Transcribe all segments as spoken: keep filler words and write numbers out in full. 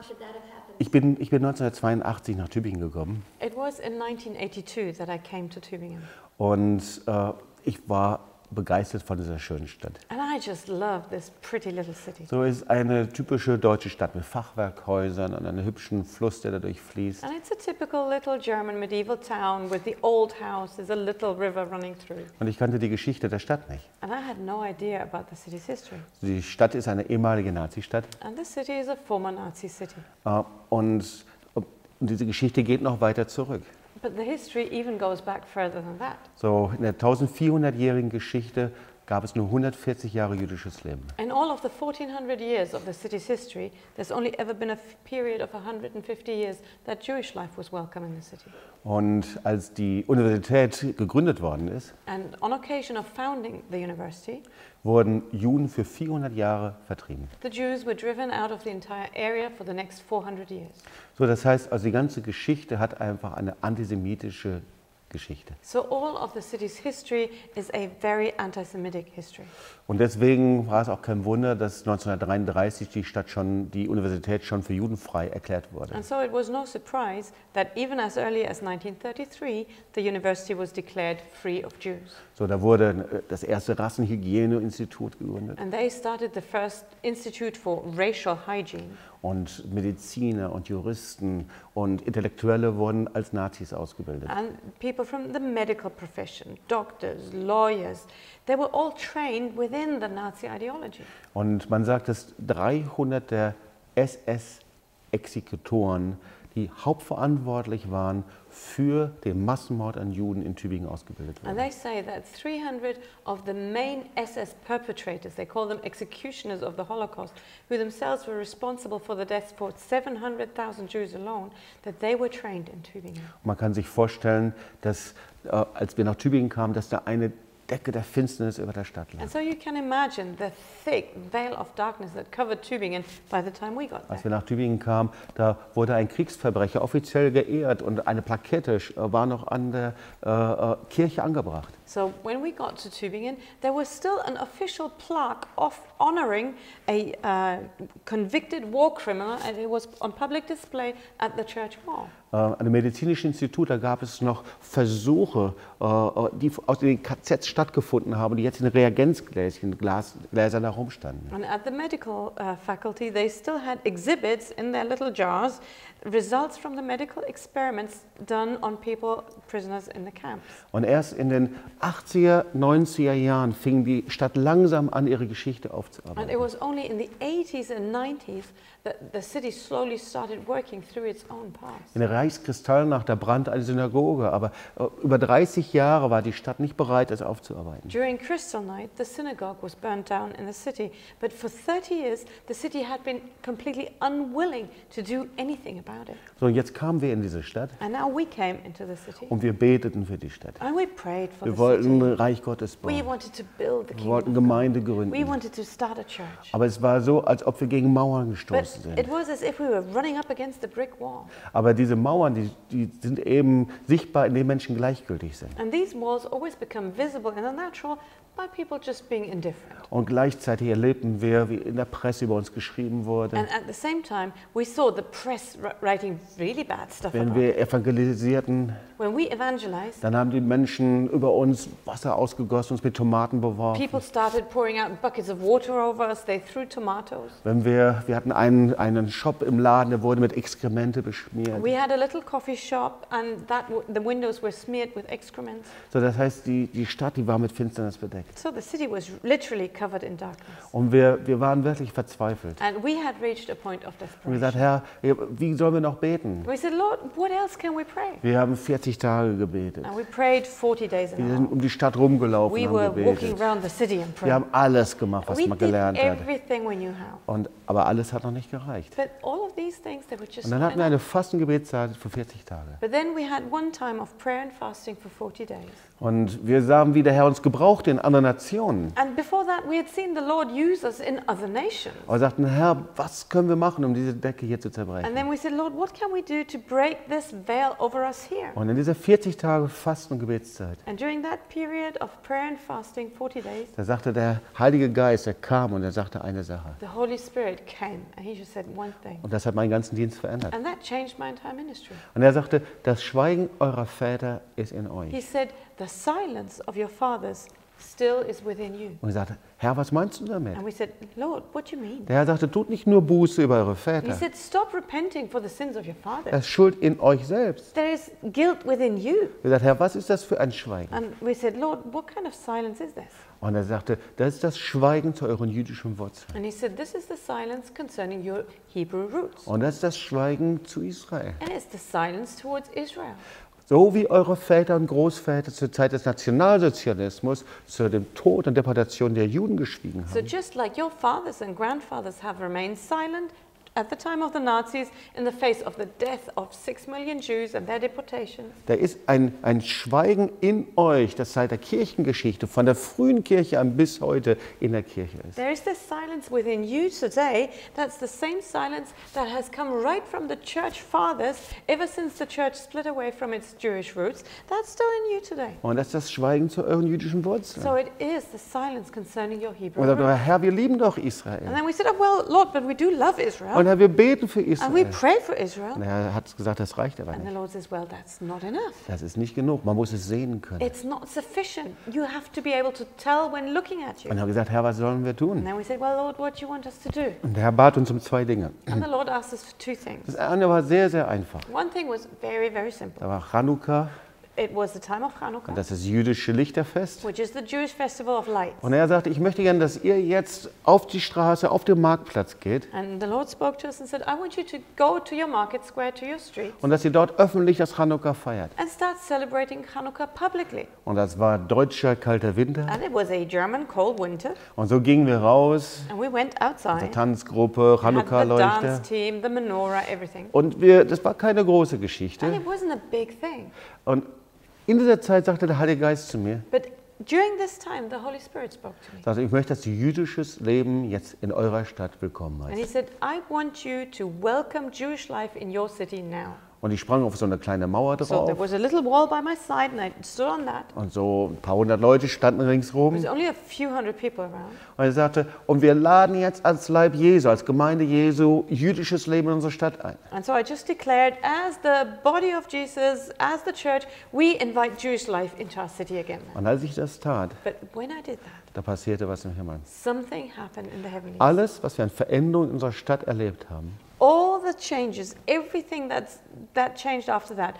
should that have happened? Ich bin, ich bin neunzehnhundertzweiundachtzig nach Tübingen gekommen It was in nineteen eighty-two that I came to Tübingen. und äh, ich war begeistert von dieser schönen Stadt. And I just love this pretty little city. So ist eine typische deutsche Stadt mit Fachwerkhäusern und einem hübschen Fluss, der dadurch fließt. And it's a typical little German medieval town with the old house. There's a little river running through. Und ich kannte die Geschichte der Stadt nicht. And I had no idea about the city's history. Die Stadt ist eine ehemalige Nazistadt And the city is a former Nazi city. äh, und, und diese Geschichte geht noch weiter zurück. But the history even goes back further than that. So in der eintausendvierhundertjährigen Geschichte gab es nur hundertvierzig Jahre jüdisches Leben. In all of the fourteen hundred years of the city's history, there's only ever been a f- period of one hundred fifty years that Jewish life was welcome in the city. Und als die Universität gegründet worden ist, And on occasion of founding the university, wurden Juden für vierhundert Jahre vertrieben. the Jews were driven out of the entire area for the next four hundred years. So, das heißt, also die ganze Geschichte hat einfach eine antisemitische Geschichte. So all of the city's history is a very anti-Semitic history. Und deswegen war es auch kein Wunder, dass neunzehnhundertdreiunddreißig die Stadt schon, die Universität schon für judenfrei erklärt wurde. And so it was no surprise that even as early as nineteen thirty-three, the university was declared free of Jews. So, da wurde das erste Rassenhygieneinstitut gegründet And they started the first Institute for Racial Hygiene. und Mediziner und Juristen und Intellektuelle wurden als Nazis ausgebildet. And people from the medical profession, doctors, lawyers, they were all trained within the Nazi ideology. Und man sagt, dass dreihundert der S S-Exekutoren, die hauptverantwortlich waren für den Massenmord an Juden in Tübingen, ausgebildet And wurden. they say that three hundred of the main S S perpetrators, they call them executioners of the Holocaust, who themselves were responsible for the deaths for seven hundred thousand Jews alone, that they were trained in Tübingen. Man kann sich vorstellen, dass äh, als wir nach Tübingen kamen, dass da eine Decke der Finsternis über der Stadt lag. And so you can imagine the thick veil of darkness that covered Tübingen by the time we got Als there. wir nach Tübingen kamen, da wurde ein Kriegsverbrecher offiziell geehrt und eine Plakette äh, war noch an der äh, äh, Kirche angebracht. So when we got to Tübingen, there was still an official plaque of honoring a uh, convicted war criminal, and it was on public display at the church wall. Äh, an dem medizinischen Institut, da gab es noch Versuche, äh, die aus den K Zs stattgefunden haben, die jetzt in Reagenzgläschen, Glas, Gläsern herumstanden. And at the medical uh, faculty, they still had exhibits in their little jars, results from the medical experiments done on people, prisoners in the camps. Und erst in den achtziger, neunziger Jahren fing die Stadt langsam an, ihre Geschichte And it aufzuarbeiten. was only in the eighties and nineties that the city slowly started working through its own past. In der Reichskristallnacht, da brannte eine Synagoge, aber äh, über dreißig Jahre war die Stadt nicht bereit, das aufzuarbeiten. During Crystal Night, the synagogue was burned down in the city, but for thirty years, the city had been completely unwilling to do anything about it. So, und jetzt kamen wir in diese Stadt And now we came into the city, und wir beteten für die Stadt. and we prayed for Wir the wollten city. Reich Gottes We bauen. wanted to build the Wir wollten kingdom of Gemeinde God. We gründen. wanted to start a church. Aber es war so, als ob wir gegen Mauern But gestoßen it sind. was as if we were running up against the brick wall. Aber diese Mauern, die, die sind eben sichtbar, indem Menschen gleichgültig sind. And these walls always become visible in the natural by people just being indifferent. Und gleichzeitig erlebten wir, wie in der Presse über uns geschrieben wurde. And at the same time, we saw the press wr- writing really bad stuff Wenn about wir it. evangelisierten, When we evangelized, dann haben die Menschen über uns Wasser ausgegossen, uns mit Tomaten beworfen. people started pouring out buckets of water over us. They threw tomatoes. Wenn wir, wir hatten einen, einen Shop im Laden, der wurde mit Exkremente beschmiert. We had a little coffee shop, and that w- the windows were smeared with excrement. So, das heißt, die, die Stadt, die war mit Finsternis bedeckt. So the city was literally covered in darkness. Und wir, wir waren wirklich verzweifelt. And we had reached a point of Und wir gesagt, desperation. Herr, wie sollen wir noch beten? We said, Lord, what else can we pray? Wir haben vierzig Tage gebetet. And we prayed forty days in Wir a sind row. um die Stadt rumgelaufen We und were haben walking gebetet. around the city and Wir praying. haben alles gemacht, was We man did gelernt hat. everything we knew how. Und, aber alles hat noch nicht gereicht. But all of these things, they were just Und dann not hatten wir enough. eine Fastengebetszeit für vierzig Tage. But then we had one time of prayer and fasting for forty days. Und wir sahen, wie der Herr uns gebrauchte in anderen Nationen. And before that, we had seen the Lord use us in other nations. Aber wir sagten, Herr, was können wir machen, um diese Decke hier zu And zerbrechen? then we said, Lord, what can we do to break this veil over us here? Und in dieser vierzig Tage Fasten- und Gebetszeit, And during that period of prayer and fasting, forty days, da sagte der Heilige Geist, er kam und er sagte eine Sache. the Holy Spirit came and he just said one thing. Und das hat meinen ganzen Dienst verändert. And that changed my entire ministry. Und er sagte, das Schweigen eurer Väter ist in He euch. said, the silence of your fathers still is within you. Und ich sagte, Herr, was meinst du damit? And we said, Lord, what do you mean? Der Herr sagte, tut nicht nur Buße über eure And he Väter. said, stop repenting for the sins of your fathers. Das ist Schuld in euch selbst. There is guilt within you. Er sagt, Herr, was ist das für ein Schweigen? And we said, Lord, what kind of silence is this? Und er sagte, das ist das Schweigen zu euren jüdischen Wurzeln. And he said, this is the silence concerning your Hebrew roots. Und das ist das Schweigen zu Israel. And it's the silence towards Israel. So wie eure Väter und Großväter zur Zeit des Nationalsozialismus zu dem Tod und Deportation der Juden geschwiegen So haben, just like your fathers and grandfathers have remained silent at the time of the Nazis in the face of the death of six million Jews and their deportation, da ist ein, ein Schweigen in euch, das seit der Kirchengeschichte, von der frühen Kirche an bis heute in der Kirche ist. there is this silence within you today that's the same silence that has come right from the church fathers ever since the church split away from its Jewish roots. That's still in you today. Und das ist das Schweigen zu euren jüdischen Wurzeln. So it is the silence concerning your Hebrew Und er roots. sagt, Herr, wir lieben doch And Israel. then we said, oh, well, Lord, but we do love Israel. Und Herr, wir beten für And we Israel. pray for Israel. Und er hat gesagt, das reicht aber And the nicht. Lord says, well, that's not enough. Das ist nicht genug. Man muss es sehen können. It's not sufficient. You have to be able to tell when looking at you. Und er hat gesagt, Herr, was sollen wir And tun? then we said, well, Lord, what do you want us to do? Und der Herr bat uns um zwei Dinge. And the Lord asked us for two things. Das eine war sehr, sehr einfach. One thing was very, very simple. Da war Chanukka, It was the time of Hanukkah, das ist das jüdische Lichterfest. which is the Jewish festival of lights. Und er sagte, ich möchte gerne, dass ihr jetzt auf die Straße, auf den Marktplatz geht And the Lord spoke to us and said, I want you to go to your market square, to your streets, und dass ihr dort öffentlich das Chanukka feiert. and start celebrating Hanukkah publicly. Und das war deutscher kalter Winter. And it was a German cold winter. Und so gingen wir raus, And we went die outside. Tanzgruppe, We had the Chanukka-Leuchter. dance team, the menorah, everything. Und wir, das war keine große And Geschichte. it wasn't a big thing. Und in dieser Zeit sagte der Heilige Geist zu mir, But during this time, the Holy Spirit spoke to me. sagte, ich möchte, dass jüdisches Leben jetzt in eurer Stadt willkommen And he heißt. said, I want you to welcome Jewish life in your city now. Und ich sprang auf so eine kleine Mauer So there drauf. was a little wall by my side, and I stood on that. Und so ein paar hundert Leute standen ringsrum. There was only a few hundred people around. Und er sagte, und wir laden jetzt als Leib Jesu, als Gemeinde Jesu, jüdisches Leben in unsere Stadt ein. And so I just declared, as the body of Jesus, as the church, we invite Jewish life into our city again. Und als ich das tat, But when I did that, da passierte was im Himmel. something happened in the heavenlies. Alles, was wir an Veränderungen in unserer Stadt erlebt haben, All the changes, everything that's, that changed after that,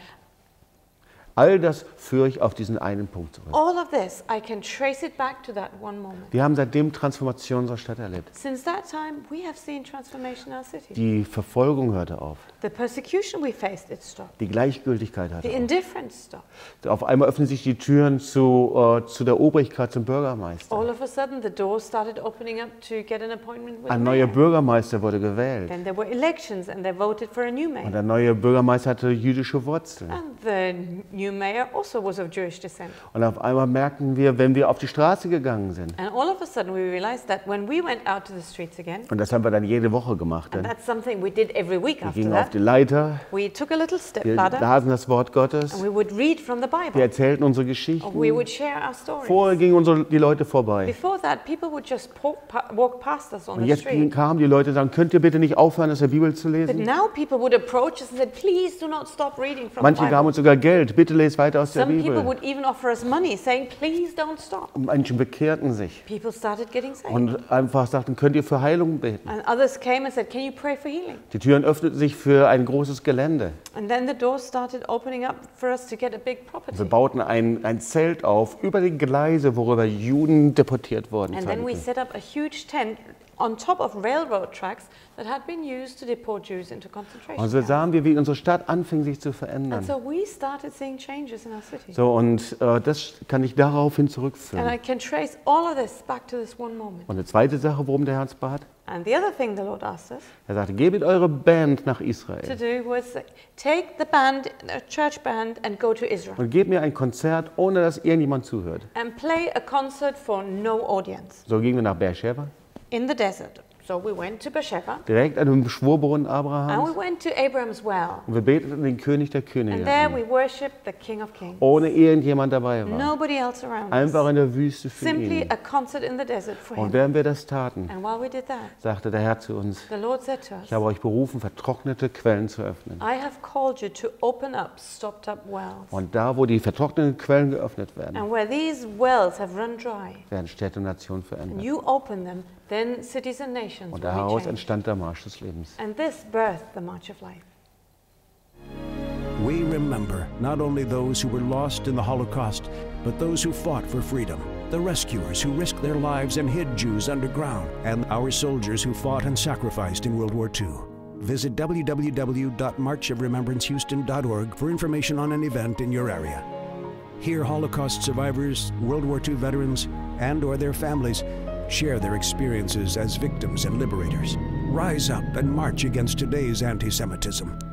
all das führe ich auf diesen einen Punkt zurück. all of this, I can trace it back to that one moment. Wir haben seitdem Transformation unserer Stadt erlebt. Since that time, we have seen transformation in our city. Die Verfolgung hörte auf. The persecution we faced, it stopped. Die Gleichgültigkeit The hörte auf. indifference stopped. Auf einmal öffnen sich die Türen zu, äh, zu der Obrigkeit, zum Bürgermeister. All of a sudden, the doors started opening up to get an appointment with a Ein neuer mayor. Bürgermeister wurde gewählt. Then there were elections, and they voted for a new Und mayor. der neue Bürgermeister hatte jüdische Wurzeln. And the new mayor also was of Jewish descent. Und auf einmal merkten wir, wenn wir auf die Straße gegangen sind, And all of a sudden, we realized that when we went out to the streets again, und das haben wir dann jede Woche gemacht, and dann, that's something we did every week wir after gingen auf that, die Leiter, we took a little step wir ladder, lasen das Wort Gottes, and we would read from the wir Bible. erzählten unsere Or we Geschichten. would share our stories. Vorher gingen unsere, die Leute vorbei. Before that, people would just po- pa- walk past us on Und the jetzt gingen, street. kamen die Leute und sagen, könnt ihr bitte nicht aufhören, aus der Bibel zu But lesen? now people would approach us and said, please do not stop reading from the Manche gaben Bible. uns sogar Geld, bitte lest weiter aus der Some people Bibel. would even offer us money, saying, please don't stop. Und Manche bekehrten sich People started getting saved. und einfach sagten, könnt ihr für Heilung beten? And others came and said, can you pray for healing? Die Türen öffneten sich für ein großes Gelände. And then the doors started opening up for us to get a big Wir property. bauten ein, ein Zelt auf über die Gleise, worüber Juden deportiert wurden. And then we zeitlich. set up a huge tent on top of railroad tracks that had been used to deport Jews into concentration Und so camps. sahen wir, wie unsere Stadt anfing, sich zu verändern. And so we started seeing changes in our city. So, und äh, das kann ich daraufhin And I zurückführen. can trace all of this back to this one moment. Und eine zweite Sache, worum der Herr uns bat, And the other thing the Lord asked us er sagte, gebet eure Band nach to Israel do was take the band, a church band, and go to Israel und gebt mir ein Konzert, ohne dass irgendjemand zuhört. and play a concert for no audience So gingen wir nach Beersheba, in the desert. So we went to Beersheba direkt an dem Schwurbrunnen and Abrahams. we went to Abraham's well. Und wir beteten den König der Könige And there an, we worshipped the King of Kings. ohne irgendjemand dabei war. Nobody else around Einfach us. in der Wüste für Simply ihn. a concert in the desert for Und him. während wir das taten, And while we did that, sagte der Herr zu uns, the Lord said to us, ich habe euch berufen, vertrocknete Quellen zu öffnen. I have called you to open up stopped up wells. Und da, wo die vertrockneten Quellen geöffnet werden, And where these wells have run dry, werden Städte und Nationen and verändert. you open them, then cities and nations Und will be daraus changed. entstand der Marsch des Lebens. And this birthed the March of Life. We remember not only those who were lost in the Holocaust, but those who fought for freedom, the rescuers who risked their lives and hid Jews underground, and our soldiers who fought and sacrificed in World War Two. Visit w w w dot march of remembrance houston dot org for information on an event in your area. Here, Holocaust survivors, World War Two veterans, and or their families share their experiences as victims and liberators. Rise up and march against today's anti-Semitism.